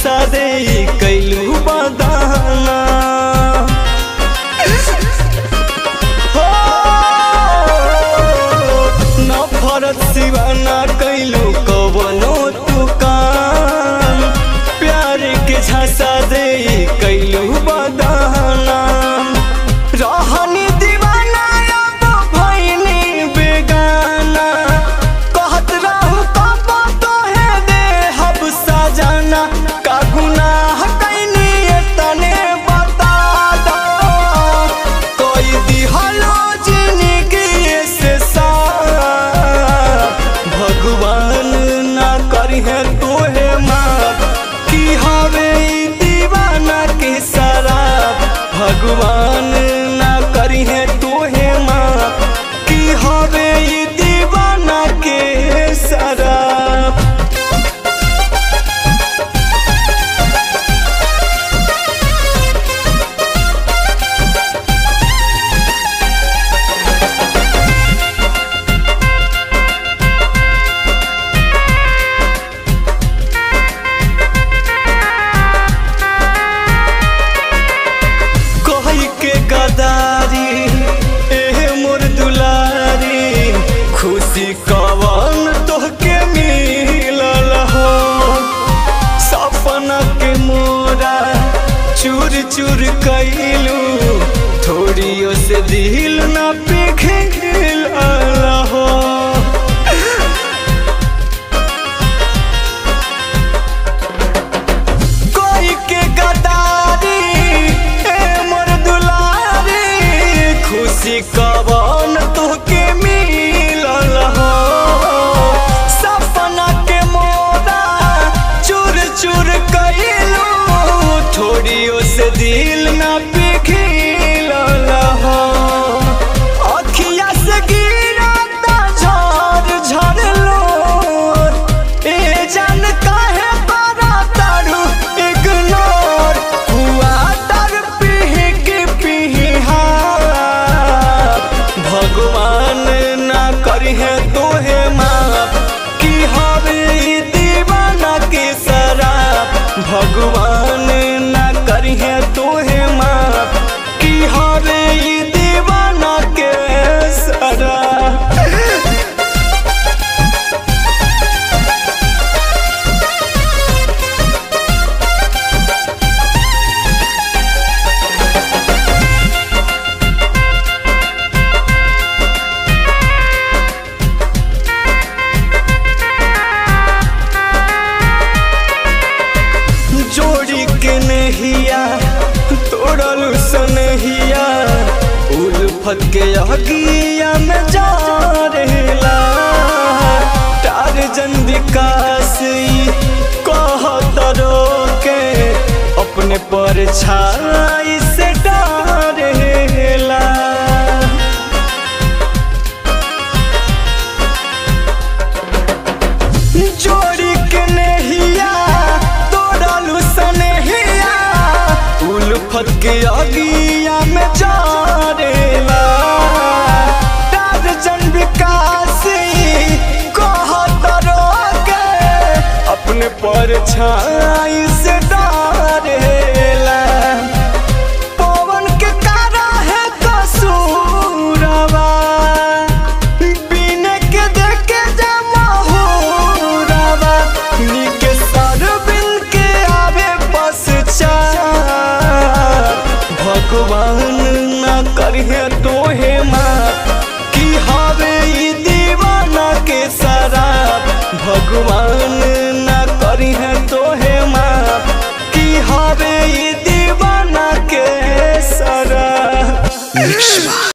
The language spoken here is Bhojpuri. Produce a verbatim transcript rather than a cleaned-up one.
झांसा दे कैलू बदाना हो नफरत सिवाना कैलू कवनो तू काम प्यार के झांसा दे कैलू बदाना रहनी दीवाना अब भइनी बेगाना कहत रहू कब तोहे दे हब सजाना का गुनाह कैनी तने बता दो कोई दिहलो जिंदगी से साथ भगवान ना करिहे तोहे माफ की हवे दीवाना के शराब भगवान ना करिहे तोहे माफ की हवे दीवाना के शराब। गदारी एह मोर दुलारी खुशी कवन तोहके मिलल हो सपना के मोरा चूर चूर कैलू थोड़ियों से दिल ना पिघल हो कोई के गदारी खुशी कवन तोहके मिलल हो सपना के मोरा चूर चूर कैलू थोड़ियों से दिल ना पिघल हो अखिया से गिरता झर झर लो ए जान काहे करा तारू इग्नोर हुआ तर पीही की पीही भगवान ना करिहे तोहे माफ की हवे दीवाना के शराब भगवान ना करिहे तोहे माफ की हवे दीवाना के शराब। जोड़ी के नहिया तोड़लू सनहिया उल्फत के अगिया में जा रहेला टारजन विकास कहत रोके अपने परछाई से डरेला जोड़ी के नहिया उल्फत के अगिया में जा रहेला टारजन विकास कहत रोके अपने परछाई से डरेला पवन के कारा है कसूरवा बिने के देखे जा महुरवा नीके सरबिन के आवे पश्चात भगवान ना करिहे तोहे माफ की हवे दीवाना के शराब भगवान ना करिहे तोहे माफ की हवे दीवाना के शराब।